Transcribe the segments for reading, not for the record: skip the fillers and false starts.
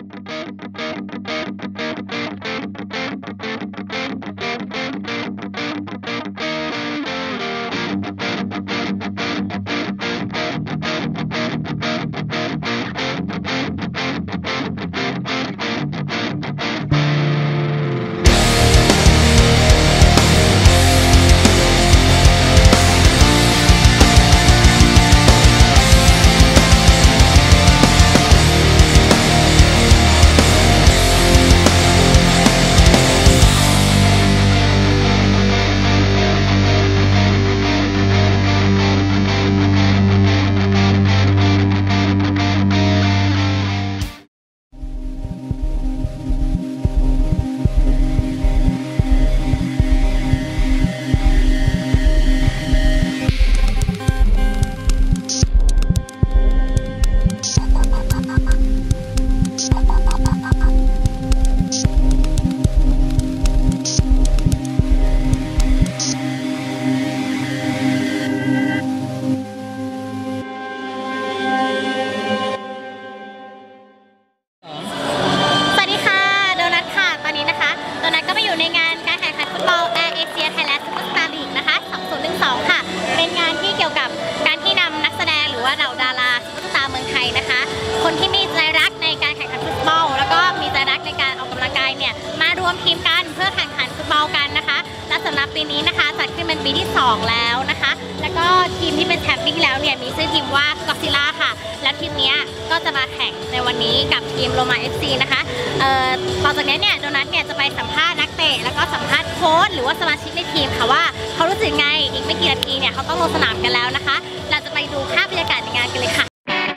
คนที่มีใจรักในการแข่งขันฟุตบอลแล้วก็มีใจรักในการออกกำลังกายเนี่ยมารวมทีมกันเพื่อแข่งขันฟุตบอลกันนะคะและสำหรับปีนี้นะคะจัดขึ้นเป็นปีที่2แล้วนะคะแล้วก็ทีมที่เป็นแชมป์ปีที่แล้วเนี่ยมีชื่อทีมว่าก็อดซิลล่าค่ะแล้วทีมนี้ก็จะมาแข่งในวันนี้กับทีมโรม่า FC นะคะต่อจากนี้เนี่ยโดนัทเนี่ยจะไปสัมภาษณ์นักเตะแล้วก็สัมภาษณ์โค้ชหรือว่าสมาชิกในทีมค่ะว่าเขารู้สึกไงอีกไม่กี่นาทีเนี่ยเขาต้องลงสนามกันแล้วนะคะเราจะไปดูภาพบรรยากาศในงานกันเลยค่ะ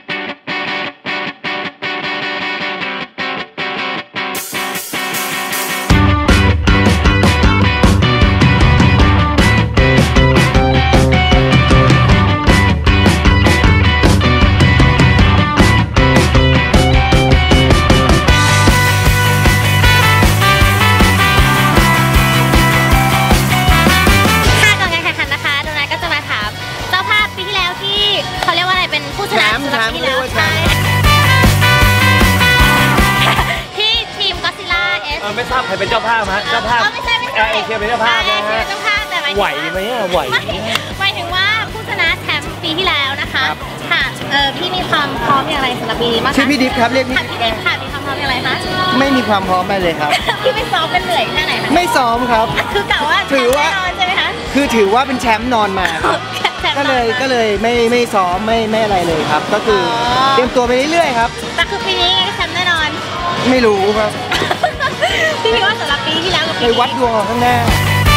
ไม่ทราบใครเป็นเจ้าภาพฮะเจ้าภาพเอเชียเป็นเจ้าภาพนะฮะไหวไหมไหวหมายถึงว่าผู้ชนะแชมป์ปีที่แล้วนะคะค่ะพี่มีความพร้อมอย่างไรสำหรับปีนี้บ้างคะชื่อพี่ดิฟครับเรียกพี่ดิฟค่ะมีความพร้อมอย่างไรคะไม่มีความพร้อมอะไรเลยครับพี่ไม่ซ้อมเป็นเหนื่อยแค่ไหนคะไม่ซ้อมครับคือกะว่าถือว่าใช่ไหมคะคือถือว่าเป็นแชมป์นอนมาครับก็เลยไม่ซ้อมไม่อะไรเลยครับก็คือเตรียมตัวไปเรื่อยๆครับแต่คือปีนี้แชมป์แน่นอนไม่รู้ครับพี่คิดว่าสำหรับปีที่แล้วกับปีนี้ไปวัดดวงข้างหน้า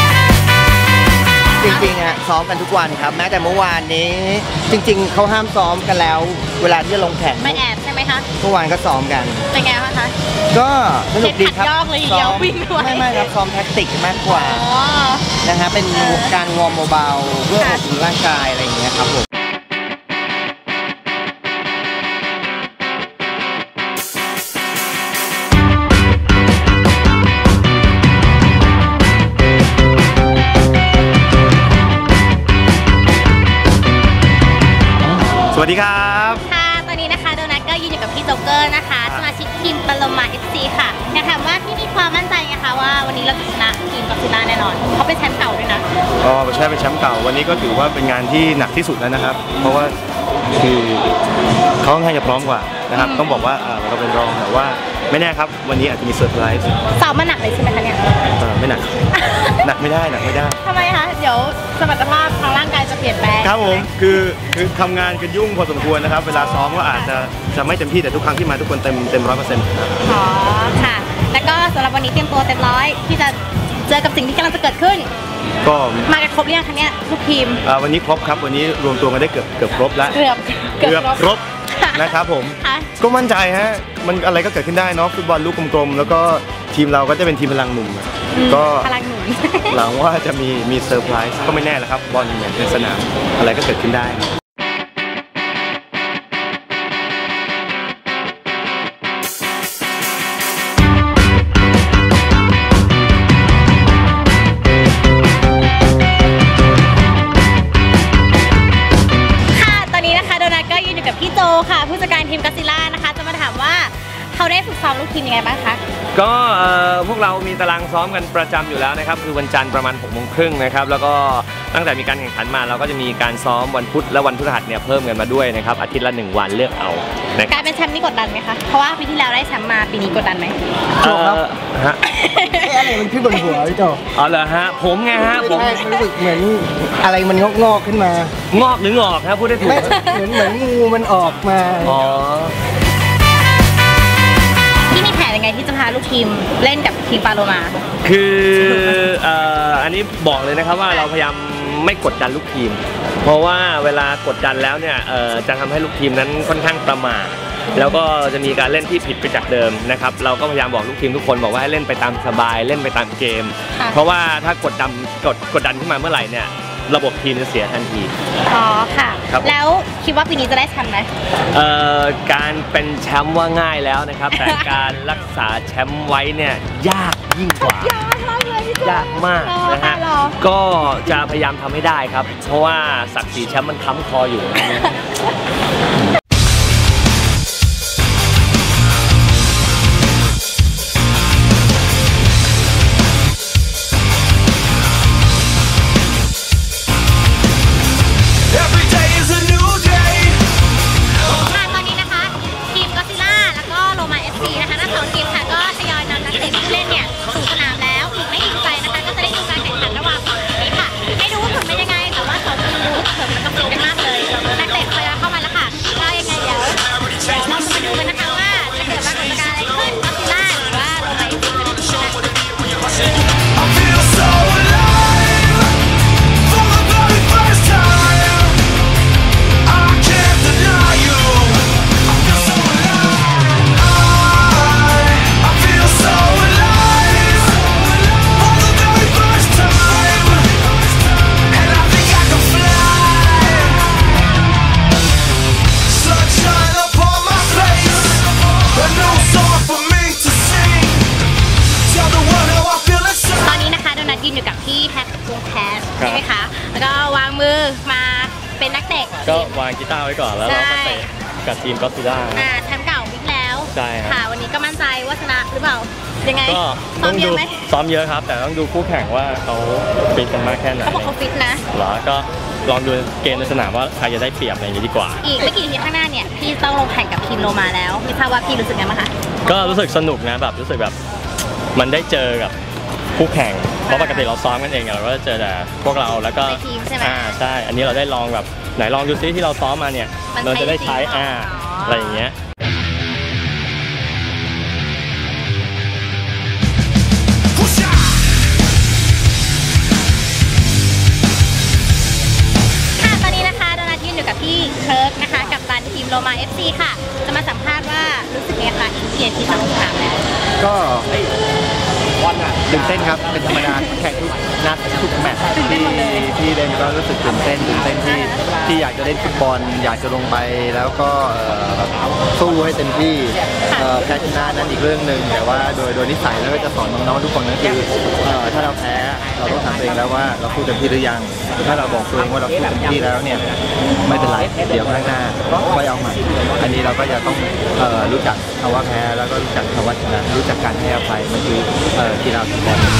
จริงๆอะซ้อมกันทุกวันครับแม้แต่เมื่อวานนี้จริงๆเขาห้ามซ้อมกันแล้วเวลาที่จะลงแข่งไม่แอบใช่ไหมคะเมื่อวานก็ซ้อมกันเป็นไงบ้างคะก็สนุกดีครับซ้อมไม่ครับซ้อมแท็กติกมากกว่านะฮะเป็นการวอร์มเบาๆเพื่ออบอุ่นร่างกายอะไรอย่างเงี้ยครับผมสวัสดีครับค่ะตอนนี้นะคะโดนัทก็ยืนอยู่กับพี่โจ๊กเกอร์นะคะสมาชิกทีมโรม่า FC ค่ะอยากถามว่าพี่มีความมั่นใจนะคะว่าวันนี้เราจะชนะทีมก็อดซิลล่าแน่นอนเขาเป็นแชมป์เก่าด้วยนะก็ใช่เป็นแชมป์เก่าวันนี้ก็ถือว่าเป็นงานที่หนักที่สุดแล้วนะครับเพราะว่าคือเขาค่อนข้างจะพร้อมกว่านะครับต้องบอกว่าเราเป็นรองแต่ว่าไม่แน่ครับวันนี้อาจจะมีเซอร์ไพรส์ซ้อมมาหนักเลยใช่ไหมคะเนี่ยไม่หนักหนักไม่ได้ทำไมคะเดี๋ยวสมรรถภาพทางร่างกายจะเปลี่ยนแปลงครับผมคือทำงานกันยุ่งพอสมควรนะครับเวลาซ้อมก็อาจจะไม่เต็มที่แต่ทุกครั้งที่มาทุกคนเต็ม100% อ๋อค่ะแล้วก็สำหรับวันนี้เตรียมตัวเต็มร้อยที่จะเจอกับสิ่งที่กำลังจะเกิดขึ้นก็มากันครบหรือยังคะเนี่ยทุกทีมวันนี้ครบครับวันนี้รวมตัวกันได้เกือบครบแล้วเกือบครบนะครับผมก็มั่นใจฮะมันอะไรก็เกิดขึ้นได้เนาะฟุตบอลลูกกลมๆแล้วก็ทีมเราก็จะเป็นทีมพลังหนุ่มก็พลังหนุ่มหลังว่าจะมีเซอร์ไพรส์ก็ไม่แน่แหละครับบอลเนี่ยในสนามอะไรก็เกิดขึ้นได้พี่โจค่ะผู้จัดการทีมก็อดซิลล่านะคะจะมาถามว่าเขาได้ฝึกซ้อมลูกทีมยังไงบ้างคะก็พวกเรามีตารางซ้อมกันประจำอยู่แล้วนะครับคือวันจันทร์ประมาณ6:30นะครับแล้วก็ตั้งแต่มีการแข่งขันมาเราก็จะมีการซ้อมวันพุธและวันพฤหัสเนี่ยเพิ่มกันมาด้วยนะครับอาทิตย์ละ1 วันเลือกเอาการเป็นแชมป์นี่กดดันไหมคะเพราะว่าปีที่แล้วได้แชมป์มาปีนี้กดดันไหมฮะอะไรมันขึ้นบนหัวพี่โจอ๋อเหรอฮะผมไงฮะผมรู้สึกเหมือนอะไรมันงอกขึ้นมางอกหรืองอกครับพูดได้ถูกเหมือนงูมันออกมาอ๋อที่มีแผนยังไงที่จะพาลูกทีมเล่นกับทีมปาโลมาคืออันนี้บอกเลยนะครับว่าเราพยายามไม่กดดันลูกทีมเพราะว่าเวลากดดันแล้วเนี่ยจะทำให้ลูกทีมนั้นค่อนข้างประมาทแล้วก็จะมีการเล่นที่ผิดไปจากเดิมนะครับเราก็พยายามบอกลูกทีมทุกคนบอกว่าให้เล่นไปตามสบายเล่นไปตามเกมเพราะว่าถ้ากดดันขึ้นมาเมื่อไหร่เนี่ยระบบทีมจะเสียทันทีอ๋อค่ะแล้วคิดว่าปีนี้จะได้แชมป์ไหมการเป็นแชมป์ว่าง่ายแล้วนะครับแต่การรักษาแชมป์ไว้เนี่ยยากยิ่งกว่ายากมากนะฮะก็จะพยายามทำให้ได้ครับเพราะว่าศักดิ์ศรีแชมป์มันค้ำคออยู่ใช่ไหมคะแล้วก็วางมือมาเป็นนักเตะก็วางกีตาร์ไว้ก่อนแล้วเราก็เตะกับทีมก็ซิล่าแชมป์เก่าปีแล้วใช่ค่ะวันนี้ก็มั่นใจว่าชนะหรือเปล่ายังไงซ้อมเยอะไหมซ้อมเยอะครับแต่ต้องดูคู่แข่งว่าเขาฟิตกันมากแค่ไหนเขาบอกเขาฟิตนะหรอก็ลองดูเกมในสนามว่าใครจะได้เปรียบอะไรอย่างนี้ดีกว่าอีกไม่กี่นาทีข้างหน้าเนี่ยพี่ต้องลงแข่งกับทีมโรมาแล้วไม่ทราบว่าพี่รู้สึกยังไงบ้างคะก็รู้สึกสนุกนะแบบรู้สึกแบบมันได้เจอกับคู่แข่งเพราะปกติเราซ้อมกันเองเราก็จะเจอแต่พวกเราแล้วก็ทีมใช่ไหมใช่อันนี้เราได้ลองแบบไหนลองดูซิที่เราซ้อมมาเนี่ยเราจะได้ใช้อะไรอย่างเงี้ยตอนนี้นะคะโดนัทยืนอยู่กับพี่เคิร์กนะคะกับตันทีมโรมา FC ค่ะจะมาสัมภาษณ์ว่ารู้สึกไงคะเกียรติที่จะลงสนามแล้วก็ตื่นเต้นครับเป็นธรรมดาแข่งทุกนัดทุกแมตช์ที่เล่นก็รู้สึกตื่นเต้นที่อยากจะเล่นฟุตบอลอยากจะลงไปแล้วก็สู้ให้เต็มที่แพ้ชนะนั้นอีกเรื่องหนึ่งแต่ว่าโดยนิสัยแล้วก็จะสอนน้องๆทุกคนนั่นคือถ้าเราแพ้เราต้องถามตัวเองแล้วว่าเราสู้เต็มที่หรือยังถ้าเราบอกตัวเองว่าเราสู้เต็มที่แล้วเนี่ยไม่เป็นไรเดี๋ยวข้างหน้าค่อยเอาใหม่อันนี้เราก็จะต้องรู้จักคำว่าแพ้แล้วก็รู้จักคำว่าชนะรู้จักการให้อภัยมันคือกีฬาฟุตบอล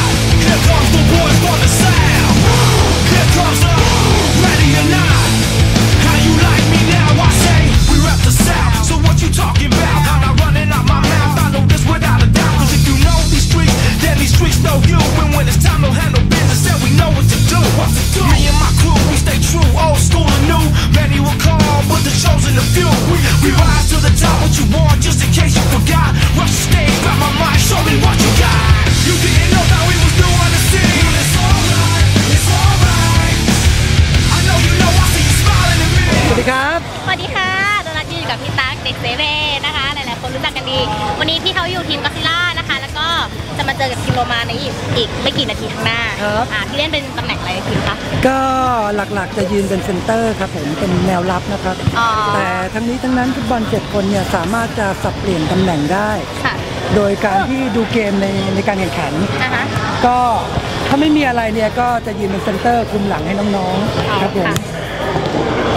Ready or not, how you like me now? I say we rep the South. So what you talking about? I'm not running out my mouth. I know this without a doubt. 'Cause if you know these streets, then these streets know you. And when it's time to handle business, then we know what to do. Me and my crew, we stay true, old school and new. Many will call, but the chosen a few. We rise to the top. What you want, just in case you forgot. Rush the stage, grab my mic, show me what you got. You didn't know that we was new on the scene. It's alright, it's alright. I know you know I see you smiling at me. สวัสดีครับสวัสดีค่ะโดนัทยืนอยู่กับพี่ตั๊กเด็กเซเว่นะคะหลายๆคนรู้จักกันดีวันนี้พี่เขาอยู่ทีมก็ซิล่านะคะแล้วก็จะมาเจอกับทีมโรมาในอีกไม่กี่นาทีข้างหน้าพี่เล่นเป็นตำแหน่งอะไรในทีมคะก็หลักๆจะยืนเป็นเซนเตอร์ครับผมเป็นแนวรับนะครับแต่ทั้งนี้ทั้งนั้นฟุตบอล7 คนเนี่ยสามารถจะสับเปลี่ยนตำแหน่งได้โดยการที่ดูเกมในการแข่งขันก็ถ้าไม่มีอะไรเนี่ยก็จะยืนเป็นเซนเตอร์คุมหลังให้น้องๆครับผม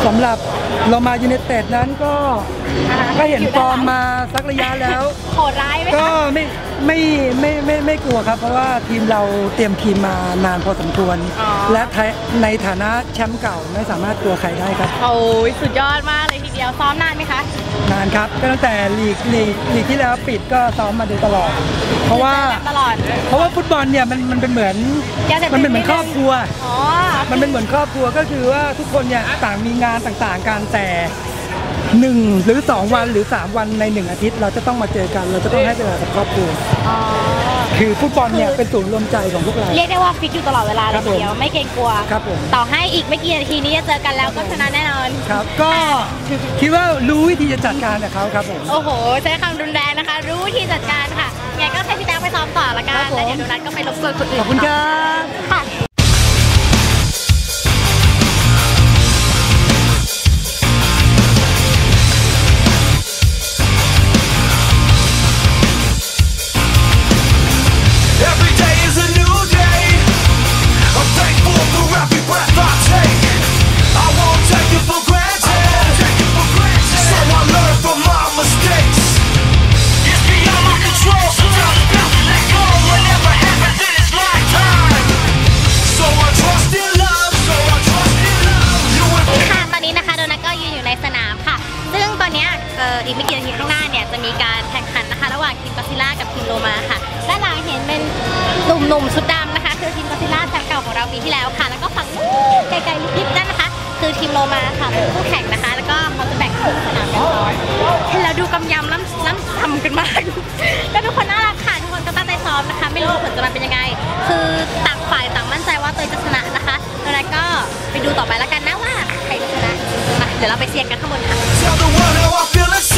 สำหรับโรม่ายูไนเต็ดนั้นก็เห็นฟอร์มมาสักระยะแล้วโหดร้ายไหมคะก็ไม่กลัวครับ เพราะว่าทีมเราเตรียมทีมมานานพอสมควร และในฐานะแชมป์เก่าไม่สามารถกลัวใครได้ครับโอ้ยสุดยอดมากเลยทีเดียวซ้อมนานไหมคะนานครับก็ตั้งแต่ลีกที่แล้วปิดก็ซ้อมมาโดยตลอด เพราะว่าฟุตบอลเนี่ยมันเป็นเหมือนครอบครัวมันเป็นเหมือนครอบครัวก็คือว่าทุกคนเนี่ยต่างมีงานต่างๆกันแต่1 หรือ 2 วันหรือ 3 วันใน1 อาทิตย์เราจะต้องมาเจอกันเราจะต้องให้เวลากับครอบครัวคือฟุตบอลเนี่ยเป็นศูนย์รวมใจของพวกเราเรียกได้ว่าฟิตอยู่ตลอดเวลาเลยทีเดียวไม่เกรงกลัวครับผมต่อให้อีกไม่กี่นาทีนี้จะเจอกันแล้วก็ชนะแน่นอนครับก็คิดว่ารู้วิธีจะจัดการกับเขาครับผมโอ้โหใช้คำรุนแรงนะคะรู้วิธีจัดการค่ะไงก็ให้พี่แจ๊คไปซ้อมต่อละกันแล้วเดี๋ยวโดนัทก็ไปรบกวนคนอื่นขอบคุณครับค่ะ Every day is a new day. I'm thankful for every breath I take. I won't take it for granted. So I learn from my mistakes. It's beyond my control, so I'm about to let go. Whatever happens in this lifetime. So I trust in love. You and ค่ะตอนนี้นะคะโดนัทก็ยืนอยู่ในสนามค่ะซึ่งตอนนี้อีกไม่กี่นาทีข้างหน้าเนี่ยจะมีการแข่งขันนะคะระหว่างทีมก็อดซิลล่ากับทีมโลมาค่ะด้านหลังเห็นเป็นหนุ่มๆชุดดำนะคะคือทีมก็อดซิลล่าแชมป์เก่าของเราปีที่แล้วค่ะแล้วก็ฝั่งนู้นไกลๆลิบๆนั่นนะคะคือทีมโลมาค่ะเป็นคู่แข่งนะคะแล้วก็เขาจะแบ่งครึ่งสนามกันซ้อมเห็นแล้วดูกำยำล้ำซ้ำกันมากก็ทุกคนน่ารักค่ะทุกคนก็ตั้งใจซ้อมนะคะไม่รู้ผลจะมาเป็นยังไงคือต่างฝ่ายต่างมั่นใจว่าตัวจะชนะนะคะแล้วก็ไปดูต่อไปแล้วกันนะว่าใครจะชนะเดี๋ยวเราไปเชียร์กันข้างบนค่ะ tell the world how I feel inside.